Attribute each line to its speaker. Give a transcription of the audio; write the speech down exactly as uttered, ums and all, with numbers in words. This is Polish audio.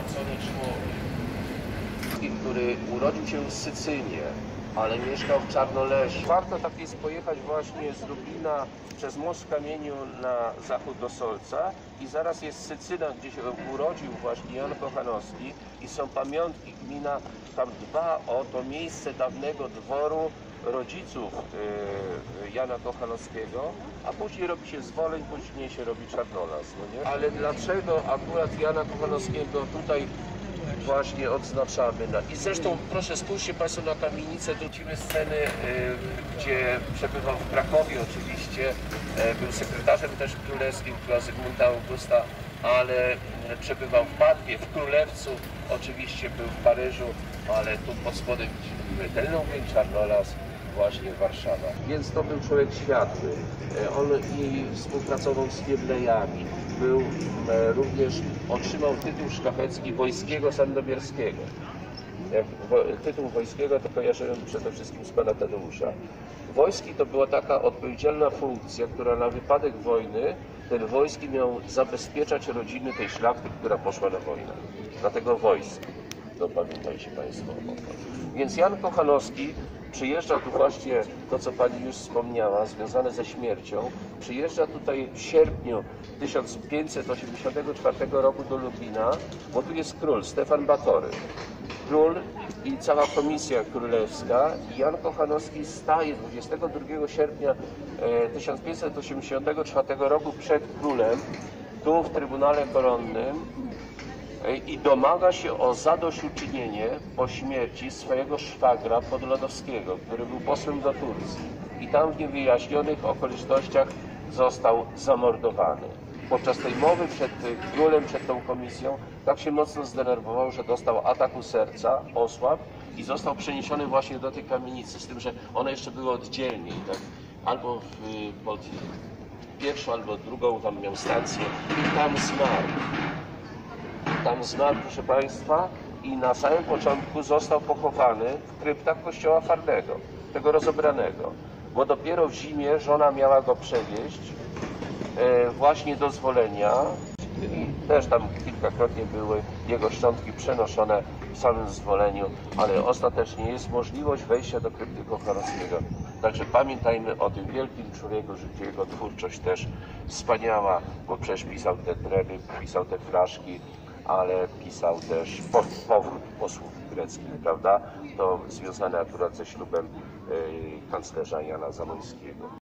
Speaker 1: utracony człowiek, który urodził się w Sycynie, ale mieszkał w Czarnolesie. Warto tak jest pojechać właśnie z Lublina przez most w Kamieniu na zachód do Solca i zaraz jest Sycyna, gdzie się urodził właśnie Jan Kochanowski i są pamiątki. Gmina tam dba o to miejsce dawnego dworu rodziców yy, Jana Kochanowskiego, a później robi się Zwoleń, później się robi Czarnolas. No nie? Ale dlaczego akurat Jana Kochanowskiego tutaj właśnie odznaczamy? No i zresztą proszę spójrzcie Państwo na kamienicę, tu widzimy sceny, y, gdzie przebywał w Krakowie oczywiście, y, był sekretarzem też królewskim dla Zygmunta Augusta, ale y, przebywał w Padwie, w Królewcu, oczywiście był w Paryżu, ale tu pod spodem widzimy ten Lublin, Czarnolas, właśnie Warszawa. Więc to był człowiek światły. On i współpracował z Fieblejami. Był również, otrzymał tytuł szlachecki Wojskiego Sandomierskiego. Jak tytuł Wojskiego to kojarzyłem przede wszystkim z pana Tadeusza. Wojski to była taka odpowiedzialna funkcja, która na wypadek wojny ten Wojski miał zabezpieczać rodziny tej szlachty, która poszła na wojnę. Dlatego wojsk. To pamiętajcie Państwo. Więc Jan Kochanowski przyjeżdża tu właśnie, to co Pani już wspomniała, związane ze śmiercią, przyjeżdża tutaj w sierpniu tysiąc pięćset osiemdziesiątego czwartego roku do Lublina, bo tu jest król, Stefan Batory. Król i cała komisja królewska. Jan Kochanowski staje dwudziestego drugiego sierpnia tysiąc pięćset osiemdziesiątego czwartego roku przed królem, tu w Trybunale Koronnym, i domaga się o zadośćuczynienie po śmierci swojego szwagra Podlodowskiego, który był posłem do Turcji i tam w niewyjaśnionych okolicznościach został zamordowany. Podczas tej mowy przed królem, przed tą komisją, tak się mocno zdenerwował, że dostał ataku serca, osłabł i został przeniesiony właśnie do tej kamienicy, z tym, że one jeszcze były oddzielnie, tak? Albo w, pod pierwszą, albo drugą, tam miał stację i tam zmarł. Tam zmarł, proszę Państwa, i na samym początku został pochowany w kryptach kościoła Farnego, tego rozebranego, bo dopiero w zimie żona miała go przewieźć e, właśnie do Zwolenia i też tam kilkakrotnie były jego szczątki przenoszone w samym Zwoleniu, ale ostatecznie jest możliwość wejścia do krypty Kochanowskiego. Także pamiętajmy o tym wielkim człowieku, że jego twórczość też wspaniała, bo przecież pisał te treby, pisał te fraszki, ale pisał też powrót posłów greckich, prawda? To związane akurat ze ślubem yy, kanclerza Jana Zamoyskiego.